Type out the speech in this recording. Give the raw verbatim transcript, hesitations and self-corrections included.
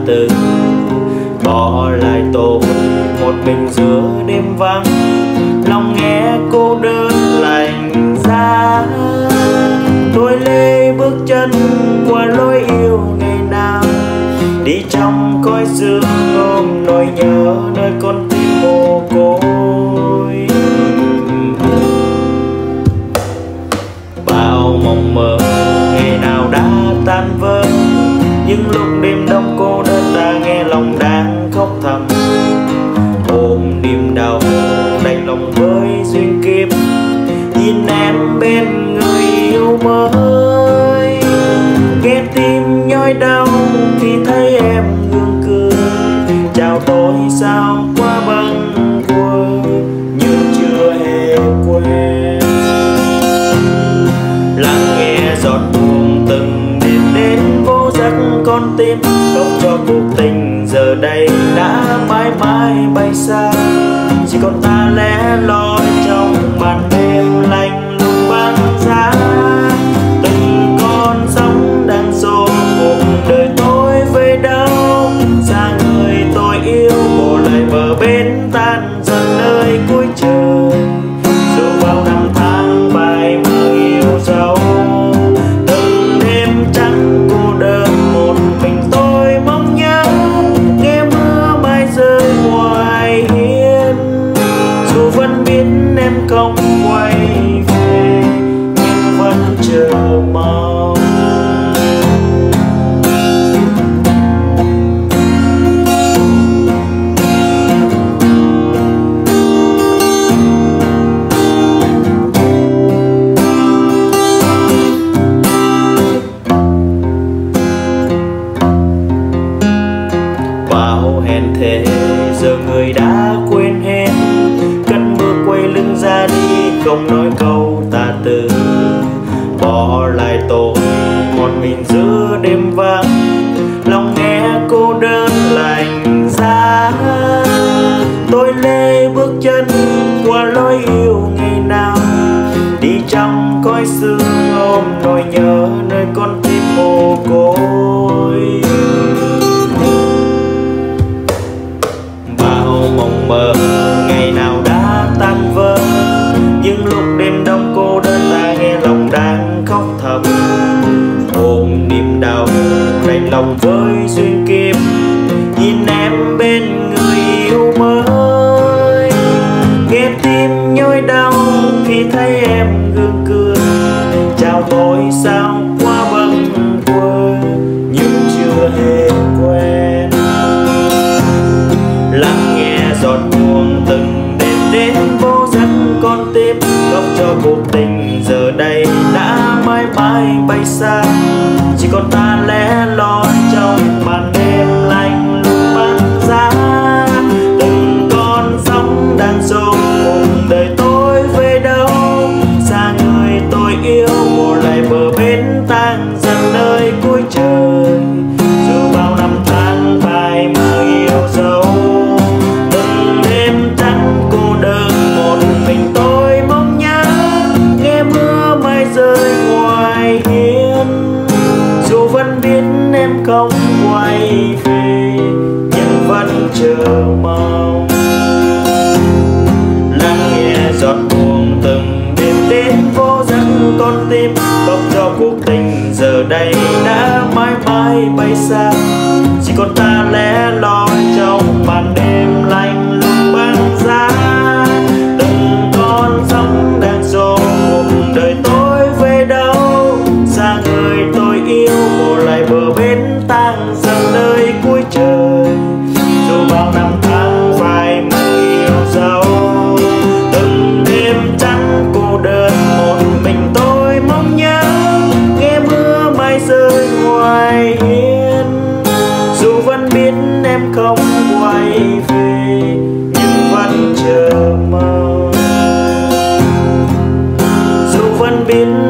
từ bỏ lại tôi một mình giữa đêm vắng, lòng nghe cô đơn lạnh giá. Tôi lê bước chân qua lối yêu ngày nào, đi trong cõi sương ôm nỗi nhớ nơi con tim mồ côi. Bao mộng mơ ngày nào đã tan vỡ, những lúc đêm đông cô đơn ta nghe lòng đang khóc thầm. Ôm niềm đau đành lòng với duyên kiếp, nhìn em bên người yêu mới. Nghe tim nhói đau khi thấy em gượng cười, chào tôi sao qua bâng quơ như chưa hề quen. Lắng nghe giọt buồn từng đêm đến vô giấc con tim, không cho cuộc tình giờ đây đã mãi mãi bay xa. Chỉ còn ta lẻ loi trong màn đêm lạnh lùng băng giá. Từng con sóng đang xô cuộc đời tôi về đâu, xa người tôi yêu bỏ lại bờ bên tan dần nơi cuối trời. Dù bao năm tháng bài mơ yêu dấu, từng đêm trắng cô đơn một mình tôi mong nhớ, nghe mưa mai rơi ngoài hiên. Dù vẫn biết em không quay về nhưng vẫn chờ mong. Bao hẹn thề giờ người đã quên hết, cất bước quay lưng ra đi không nói câu tạ từ. Bỏ lại tôi một mình giữa đêm vắng, lòng nghe cô đơn lạnh giá. Tôi lê bước chân qua lối yêu ngày nào, đi trong cõi sương ôm nỗi nhớ nơi con tim mồ côi. Bao mộng mơ ngày nào đã tan vỡ, những lúc đêm đông cô đơn ta nghe lòng đang khóc thầm. Ôm niềm đau đành lòng với duyên kiếp, nhìn em bên người yêu mới. Nghe tim nhói đau khi thấy em gượng cười, chào tôi sao qua bâng quơ nhưng chưa hề quen. Lắng nghe giọt buồn từng đêm đến vô giấc con tim, khóc cho cuộc tình giờ đây đã mãi mãi bay xa. Chỉ còn ta lẻ loi trong màn đêm lạnh lùng băng giá. Từng con sóng đang xô cùng đời tôi về đâu, xa người tôi yêu bỏ lại bờ bên tan dần nơi cuối trời. Dù bao năm tháng phai mờ yêu dấu, từng đêm trắng cô đơn một mình tôi mong nhớ, nghe mưa mai rơi ngoài hiên. Dù vẫn biết em không quay về nhưng vẫn chờ mong. Lắng nghe giọt buồn từng đêm đến vô giấc con tim, khóc cho cuộc tình giờ đây đã mãi mãi bay xa. Chỉ còn ta lẻ loi trong màn đêm lạnh lùng băng giá. Từng con sóng đang xô cùng đời tôi về đâu, xa người tôi yêu bỏ lại bờ bên tan dần nơi cuối trời. Dù bao năm tháng phai mờ yêu dấu, từng đêm trắng cô đơn một mình tôi mong nhớ, nghe mưa mai rơi ngoài hiên. Dù vẫn biết em không quay về nhưng vẫn chờ mong. Dù vẫn biết